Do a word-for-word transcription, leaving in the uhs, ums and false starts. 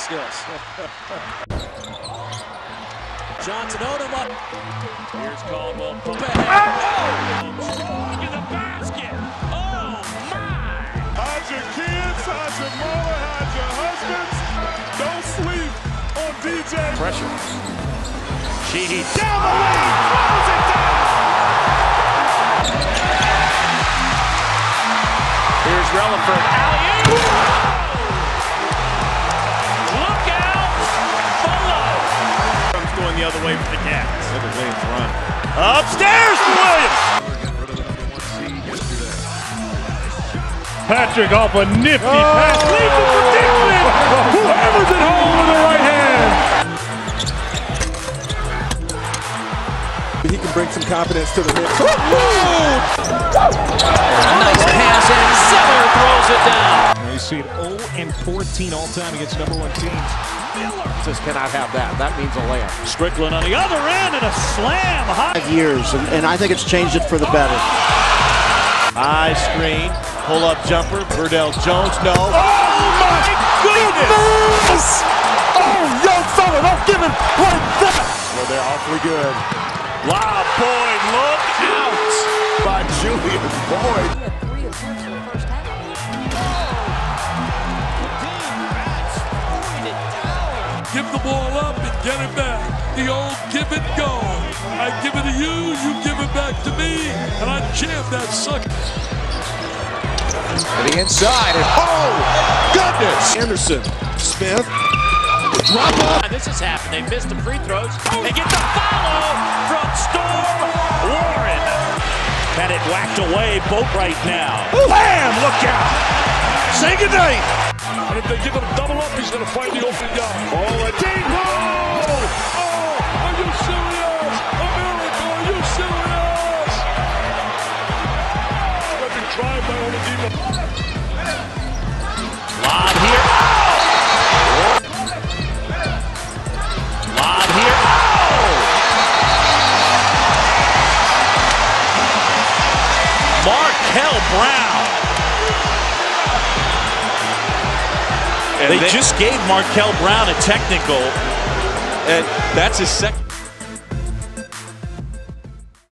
skills. Johnson Odom up. Here's Caldwell. Oh! Strong in the basket. Oh my! Hide your kids, hide your mother, hide your husbands. Don't sleep on D J. Pressure. Sheehy down the lane, throws it down. Here's Relaford. Alley-oop. Look out below. Comes going the other way for the Cats. Look at Williams run. Upstairs to Williams. Patrick off a nifty pass. Leads it for Dixon. Who hammers it home with the right hand. He can bring some confidence to the mix. Nice pass, and Zeller throws it down. You see it oh and fourteen all time against number one teams. Miller just cannot have that. That means a layup. Strickland on the other end and a slam high. Years, and, and I think it's changed it for the better. High screen, pull-up jumper, Verdell Jones, no. Oh my goodness! Oh, young fella, don't give him like that. Well, they're awfully good. Lob Boyd, look out! By Julian Boyd. He had three attempts in the first half. Give the ball up and get it back. The old give and go. I give it to you, you give it back to me, and I jam that sucker. To the inside, and oh, goodness! Anderson, Smith, drop off. This has happened. They missed the free throws. They get the follow from Storm Warren. Had it whacked away, boat right now. Bam! Look out! Say goodnight. And if they give him a double up, he's going to find the open guy. Oh, a deep hole! Oh, are you serious? America, are you serious? Let me drive by Oladipo. Lob here. Lob here. Oh! Markel Brown. And they, they just gave Markel Brown a technical, and that's his second.